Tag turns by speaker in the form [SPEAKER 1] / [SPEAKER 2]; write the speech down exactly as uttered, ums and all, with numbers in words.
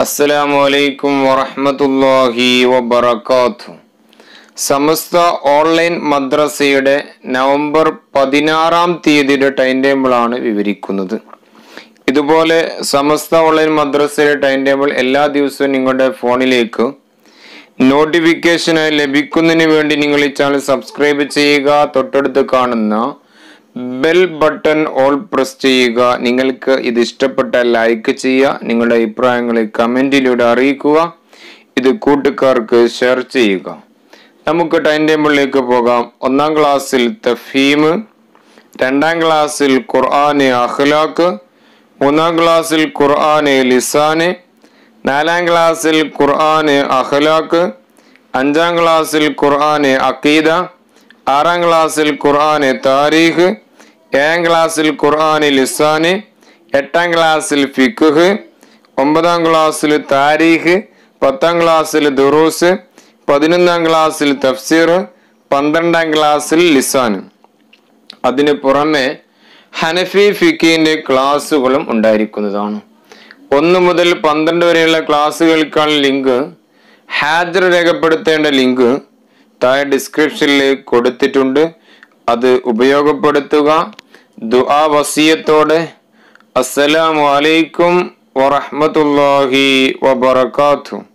[SPEAKER 1] അസ്സലാമു അലൈക്കും വറഹ്മത്തുള്ളാഹി വബറകാതുഹു. സമസ്ത ഓൺലൈൻ മദ്രസയുടെ നവംബർ പതിനാറാം തീയതിയുടെ ടൈം ടേബിൾ ആണ് വിവരിക്കുന്നത്. ഇതുപോലെ സമസ്ത ഓൺലൈൻ മദ്രസയുടെ ടൈം ടേബിൾ എല്ലാ ദിവസവും നിങ്ങളുടെ ഫോണിലേക്ക് നോട്ടിഫിക്കേഷനായി ലഭിക്കുന്നതിന് വേണ്ടി നിങ്ങൾ ഈ ചാനൽ സബ്സ്ക്രൈബ് ചെയ്യുക. തൊട്ടടുത്ത് കാണുന്ന ബെൽ ബട്ടൺ ഓൾ പ്രസ് ചെയ്യുക. നിങ്ങൾക്ക് ഇത് ഇഷ്ടപ്പെട്ടാൽ ലൈക്ക് ചെയ്യുക. നിങ്ങളുടെ അഭിപ്രായങ്ങളെ കമൻറ്റിലൂടെ അറിയിക്കുക. ഇത് കൂട്ടുകാർക്ക് ഷെയർ ചെയ്യുക. നമുക്ക് ടൈം ടേബിളിലേക്ക് പോകാം. ഒന്നാം ക്ലാസ്സിൽ തഫീം, രണ്ടാം ക്ലാസ്സിൽ ഖുർആന് അഖ്ലാഖ്, മൂന്നാം ക്ലാസ്സിൽ ഖുർആന് ലിസാന്, നാലാം ക്ലാസ്സിൽ ഖുർആന് അഖ്ലാഖ്, അഞ്ചാം ക്ലാസ്സിൽ ഖുർആന് അഖീദ, ആറാം ക്ലാസ്സിൽ ഖുർആന് താരീഖ്, ഏഴാം ക്ലാസ്സിൽ ഖുർആന് ലിസാന്, എട്ടാം ക്ലാസ്സിൽ ഫിഖ്, ഒമ്പതാം ക്ലാസ്സിൽ താരീഖ്, പത്താം ക്ലാസ്സിൽ ദുറൂസ്, പതിനൊന്നാം ക്ലാസ്സിൽ തഫ്സീർ, പന്ത്രണ്ടാം ക്ലാസ്സിൽ ലിസാൻ. അതിന് പുറമെ ഹനഫി ഫിഖിന്റെ ക്ലാസ്സുകളും ഉണ്ടായിരിക്കുന്നതാണ്. ഒന്ന് മുതൽ പന്ത്രണ്ട് വരെയുള്ള ക്ലാസ്സുകൾക്കാണ് ലിങ്ക്. ഹാജർ രേഖപ്പെടുത്തേണ്ട ലിങ്ക് താഴെ ഡിസ്ക്രിപ്ഷനിൽ കൊടുത്തിട്ടുണ്ട്. അത് ഉപയോഗപ്പെടുത്തുക. ദുആ വസിയത്തോടെ അസ്സലാമു അലൈക്കും വറഹ്മത്തുള്ളാഹി വബറകാതുഹു.